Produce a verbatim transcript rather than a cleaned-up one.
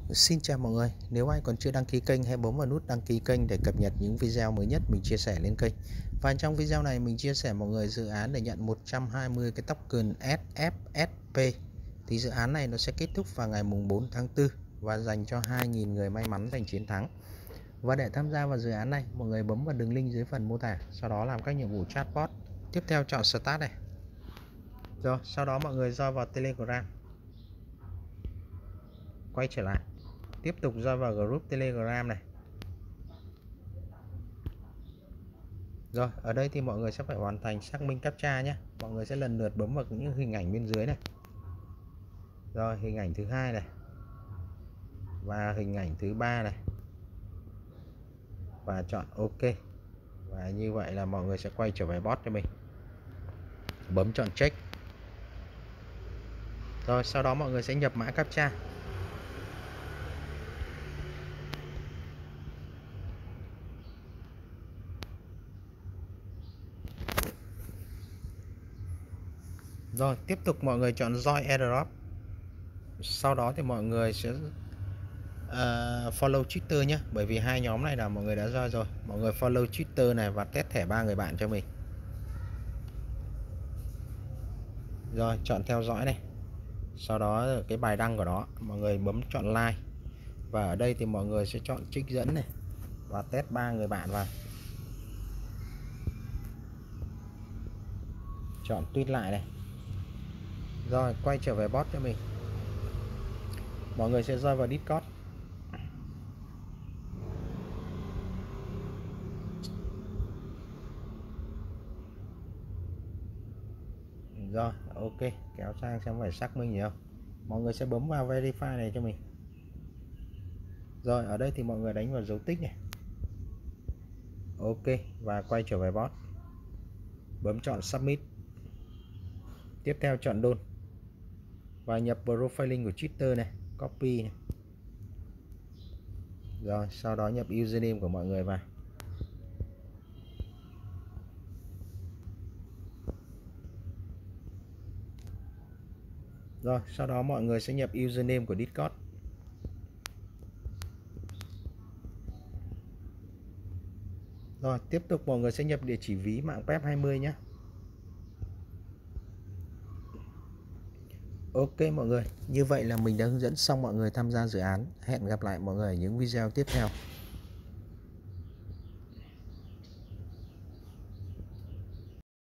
Xin chào mọi người, nếu ai còn chưa đăng ký kênh hãy bấm vào nút đăng ký kênh để cập nhật những video mới nhất mình chia sẻ lên kênh. Và trong video này mình chia sẻ mọi người dự án để nhận một trăm hai mươi cái token ét ép ét pê. Thì dự án này nó sẽ kết thúc vào ngày mùng bốn tháng tư và dành cho hai nghìn người may mắn giành chiến thắng. Và để tham gia vào dự án này, mọi người bấm vào đường link dưới phần mô tả, sau đó làm các nhiệm vụ chatbot. Tiếp theo chọn Start này. Rồi, sau đó mọi người roi vào Telegram. Quay trở lại. Tiếp tục roi vào group Telegram này. Rồi, ở đây thì mọi người sẽ phải hoàn thành xác minh captcha nhé. Mọi người sẽ lần lượt bấm vào những hình ảnh bên dưới này. Rồi, hình ảnh thứ hai này. Và hình ảnh thứ ba này. Và chọn OK. Và như vậy là mọi người sẽ quay trở về bot cho mình. Bấm chọn check. Rồi, sau đó mọi người sẽ nhập mã captcha. Rồi, tiếp tục mọi người chọn join airdrop. Sau đó thì mọi người sẽ uh, follow Twitter nhé. Bởi vì hai nhóm này là mọi người đã join rồi. Mọi người follow Twitter này và test thẻ ba người bạn cho mình. Rồi, chọn theo dõi này. Sau đó cái bài đăng của nó mọi người bấm chọn like. Và ở đây thì mọi người sẽ chọn trích dẫn này và test ba người bạn vào. Chọn tweet lại này. Rồi, quay trở về bot cho mình. Mọi người sẽ rơi vào Discord. Rồi, OK, kéo sang xem phải xác minh gì không. Mọi người sẽ bấm vào verify này cho mình. Rồi, ở đây thì mọi người đánh vào dấu tích này. OK, và quay trở về bot. Bấm chọn submit. Tiếp theo chọn đôn. Và nhập profile link của Twitter này, copy này. Rồi, sau đó nhập username của mọi người vào. Rồi, sau đó mọi người sẽ nhập username của Discord. Rồi, tiếp tục mọi người sẽ nhập địa chỉ ví mạng pep hai mươi nhé. OK mọi người, như vậy là mình đã hướng dẫn xong mọi người tham gia dự án. Hẹn gặp lại mọi người ở những video tiếp theo.